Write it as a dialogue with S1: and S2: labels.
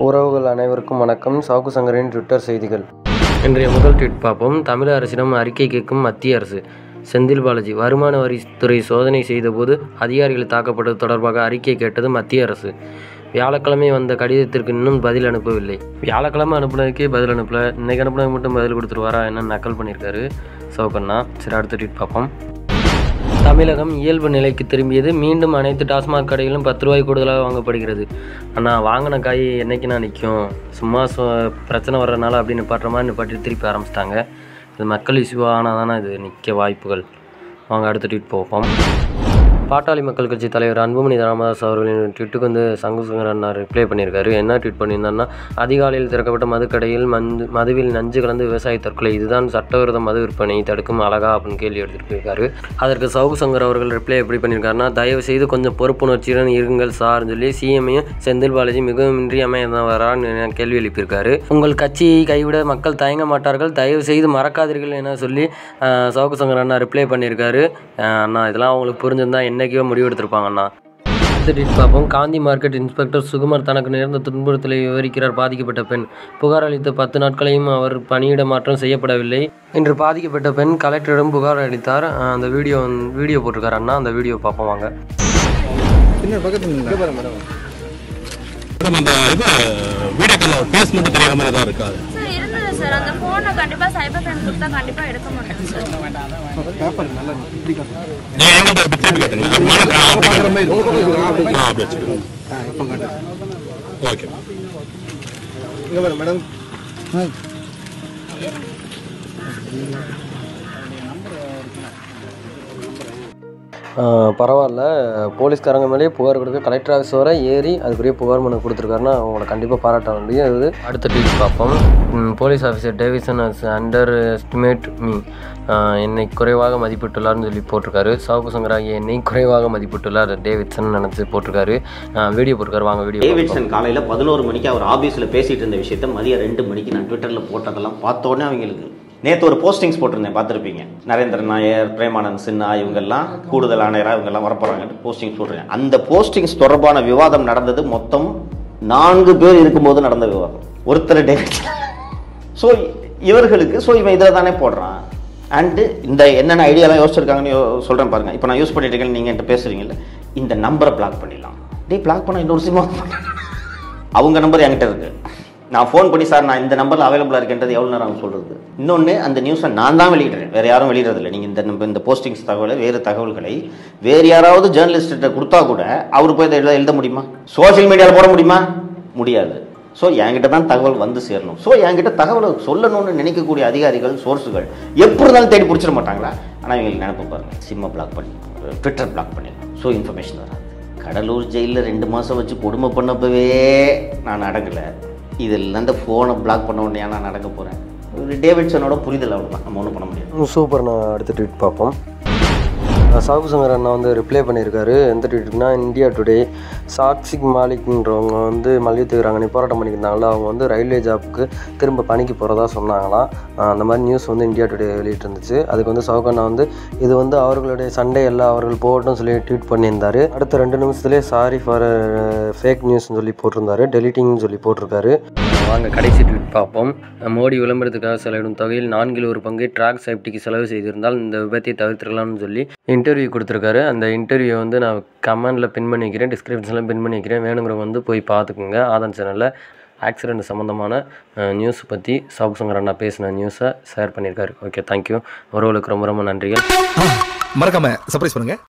S1: உறவுகள் அனைவருக்கும் வணக்கம். சாவுக்கு சங்கரின் ட்விட்டர் செய்திகள். இன்றைய முதல் ட்வீட் பார்ப்போம். தமிழக அரசிடம் அறிக்கை கேட்கும் மத்திய அரசு. செந்தில் பாலாஜி. வருமான வரித்துறை சோதனை செய்தபோது அதிகாரிகள் தாக்கப்பட்டது தொடர்பாக அறிக்கை கேட்டது மத்திய அரசு. வியாழக்கிழமை வந்த கடிதத்திற்கு இன்னும் பதில் அனுப்பவில்லை. வியாழக்கிழமை அனுப்புனதுக்கே பதில் அனுப்பல, இன்னைக்கு அனுப்புனதுக்கு மட்டும் பதில் கொடுத்துருவாரா என்ன நக்கல் பண்ணியிருக்காரு சவுக்கண்ணா. சரி, அடுத்த ட்வீட் பார்ப்போம். தமிழகம் இயல்பு நிலைக்கு திரும்பியது. மீண்டும் அனைத்து டாஸ்மாக் கடைகளும் 10 ரூபாய் கூடுதலாக வாங்கப்படுகிறது. ஆனால் வாங்கின காய் என்றைக்கு நான் நிற்கும், சும்மா பிரச்சனை வர்றதுனால அப்படின்னு நிப்பாட்டுற மாதிரி நிப்பாட்டி திருப்பி ஆரம்பிச்சிட்டாங்க. இது மக்கள் இஷ்யூ ஆனால் தானே இது நிற்க வாய்ப்புகள். வாங்க அடுத்த ட்வீட் பார்ப்போம். பாட்டாளி மக்கள் கட்சி தலைவர் அன்புமணி ராமதாஸ் அவர்களின் ட்வீட்டுக்கு சங்குசங்கர் அண்ணா ரிப்ளை பண்ணியிருக்காரு. என்ன ட்வீட் பண்ணியிருந்தாருன்னா, அதிகாலையில் திறக்கப்பட்ட மதுக்கடையில் மதுவில் நஞ்சு கலந்து விவசாய தற்கொலை, இதுதான் சட்டவிரோத மது விற்பனை தடுக்கும் அழகா அப்படின்னு கேள்வி எடுத்துகிட்டு போயிருக்காரு. அதற்கு சவுகுசங்கர் அவர்கள் ரிப்ளை எப்படி பண்ணியிருக்காருன்னா, தயவு செய்து கொஞ்சம் பொறுப்புணர்ச்சியுடன் இருங்கள் சார்னு சொல்லி சிஎம்ஐயும் செந்தில் பாலாஜி மிகவும் இன்றியமையாதவரான்னு கேள்வி எழுப்பியிருக்காரு. உங்கள் கட்சியை கைவிட மக்கள் தயங்க மாட்டார்கள், தயவு செய்து மறக்காதீர்கள் என சொல்லி சவுகுசங்கர் அண்ணா ரிப்ளை பண்ணியிருக்காரு. அண்ணா இதெல்லாம் அவங்களுக்கு புரிஞ்சிருந்தா என்னைக்கோ முடிவெடுத்திருப்பாங்கண்ணா. அடுத்த ட்வீட் பார்ப்போம். காந்தி மார்க்கெட் இன்ஸ்பெக்டர் சுகுமார் தனக்கு நேர்ந்த துன்புறுத்தலை விவரிக்கிறார். பாதிக்கப்பட்ட பெண். புகார் அளித்த 10 நாட்களையும் அவர் பணியிட மாற்றம் செய்யப்படவில்லை. இன்று பாதிக்கப்பட்ட பெண் கலெக்டரிடம் புகார் அளித்தார். அந்த வீடியோ போட்டிருக்காரு அண்ணா. அந்த வீடியோ பார்ப்போம் வாங்க.
S2: சார் அந்த ஃபோனை கண்டிப்பா சைபர் கிரைம் கொடுத்தா கண்டிப்பா எடுக்க மாட்டேன் சார்.
S3: ஓகே இங்க பாருங்க மேடம்.
S1: பரவாயில்ல, போலீஸ்காரங்க மேலேயே புகார் கொடுக்க கலெக்டர் ஆஃபீஸ் வர ஏறி அதுக்குரிய புகார் மனு கொடுத்துருக்காருன்னா அவங்களை கண்டிப்பாக பாராட்ட வேண்டியது. அடுத்த ட்வீட் பார்ப்போம். Police officer Davidson underestimate me, என்னை குறைவாக மதிப்பிட்டுள்ளார்னு சொல்லி போட்டிருக்காரு. சாவுக்கு சங்கராகிய என்னை குறைவாக மதிப்பிட்டுள்ளார் டேவிட்சன் நினச்சி போட்டிருக்காரு. வீடியோ போட்டிருக்காரு, வாங்க வீடியோ.
S4: டேவிட்சன் காலையில் 11 மணிக்கு அவர் ஆஃபீஸில் பேசிகிட்டு இருந்த விஷயத்த மதியம் 2 மணிக்கு நான் ட்விட்டரில் போட்டதெல்லாம் பார்த்தோன்னே அவங்களுக்கு நேற்று ஒரு போஸ்டிங்ஸ் போட்டிருந்தேன், பார்த்துருப்பீங்க. நரேந்திரன் நாயர், பிரேமானந்த் சின்ஹா இவங்கெல்லாம் கூடுதல் ஆணையராக இவங்கெல்லாம் வரப்போகிறாங்கன்னு போஸ்டிங்ஸ் போட்டிருக்கேன். அந்த போஸ்டிங்ஸ் தொடர்பான விவாதம் நடந்தது மொத்தம் 4 பேர் இருக்கும்போது நடந்த விவாதம். ஒருத்தர் டேவிட்சன். ஸோ இவர்களுக்கு இவன் இதில் தானே போடுறான். அண்டு இந்த என்னென்ன ஐடியாலாம் யோசிச்சிருக்காங்கன்னு சொல்கிறேன் பாருங்கள். இப்போ நான் யூஸ் பண்ணிட்டு இருக்கேன், நீங்கள் என்கிட்ட பேசுகிறீங்கல்ல, இந்த நம்பரை பிளாக் பண்ணிடலாம். பிளாக் பண்ணால் இன்னொரு சினிமா அவங்க நம்பர் என்கிட்ட இருக்குது. நான் ஃபோன் பண்ணி சார் நான் இந்த நம்பரில் அவைலபிளாக இருக்கின்றது எவ்வளோ நேரம் அவங்க சொல்கிறது. இன்னொன்று, அந்த நியூஸை நான் தான் வெளியிடுறேன், வேறு யாரும் வெளியிடறதில்லை. நீங்கள் இந்த போஸ்டிங்ஸ் தகவலை, வேறு தகவல்களை வேறு யாராவது ஜேர்னலிஸ்ட்டை கொடுத்தா கூட அவர் போய் இதை எழுத முடியுமா? சோஷியல் மீடியாவில் போட முடியுமா? முடியாது. ஸோ என்கிட்ட தான் தகவல் வந்து சேரணும். ஸோ என்கிட்ட தகவலை சொல்லணும்னு நினைக்கக்கூடிய அதிகாரிகள், சோர்ஸுகள் எப்படி இருந்தாலும் தேடி பிடிச்சிட மாட்டாங்களா? ஆனால் இவங்களுக்கு நினைப்பு பாருங்கள், சிம்மை பிளாக் பண்ணி ட்விட்டர் பிளாக் பண்ணிடலாம். ஸோ இன்ஃபர்மேஷன் வராது. கடலூர் ஜெயிலில் 2 மாதம் வச்சு கொடுமை பண்ணப்பவே நான் அடங்கலை. இதில் அந்த ஃபோனை பிளாக் பண்ண உடனே நான் நடக்க போகிறேன். டேவிட்சனோட புரிதல் அவ்வளோதான், நம்ம ஒன்றும் பண்ண முடியாது.
S1: சூப்பர். நான் அடுத்த ட்வீட் பார்ப்போம். சாவுகுசங்கர் அண்ணா ரிப்ளை பண்ணியிருக்காரு. எந்த ட்வீட்டுக்குன்னா, இந்தியா டுடே சாக்சிக் மாலிக்ன்றவங்க மல்யுத்தராங்கன்னு போராட்டம் பண்ணியிருந்தாங்களா, அவங்க ரயில்வே ஜாப்புக்கு திரும்ப பணிக்கு போகிறதா சொன்னாங்களாம். அந்த மாதிரி நியூஸ் இந்தியா டுடே வெளியிட்டு இருந்துச்சு. அதுக்கு சவுகண்ணா இது அவர்களுடைய சண்டை எல்லாம் அவர்கள் போகட்டும் சொல்லி ட்வீட் பண்ணியிருந்தாரு. அடுத்த 2 நிமிஷத்துலேயே சாரி ஃபார் ஃபேக் நியூஸ்னு சொல்லி போட்டிருந்தாரு, டெலிட்டிங்னு சொல்லி போட்டிருக்காரு. வாங்க கடைசி ட்வீட் பார்ப்போம். மோடி விளம்பரத்துக்காக செலவிடும் தொகையில் 4 1 பங்கை ட்ராக் சேஃப்டிக்கு செலவு செய்திருந்தால் இந்த விபத்தை தவிர்த்திருக்கலாம்னு சொல்லி இன்டர்வியூ கொடுத்துருக்காரு. அந்த இன்டர்வியூ நான் கமெண்டில் பின் பண்ணி வைக்கிறேன், டிஸ்கிரிப்ஷனில் பின் பண்ணி வைக்கிறேன். வேணுங்கிறவங்க போய் பார்த்துக்குங்க. ஆதன் சேனலில் ஆக்சிடென்ட் சம்மந்தமான நியூஸ் பற்றி சாவுகுசங்கர் அண்ணா பேசின நியூஸை ஷேர் பண்ணியிருக்காரு. Okay, thank you. உறவுகளுக்கு ரொம்ப ரொம்ப நன்றிகள்.
S3: மறக்காம சர்ப்ரைஸ் பண்ணுங்க.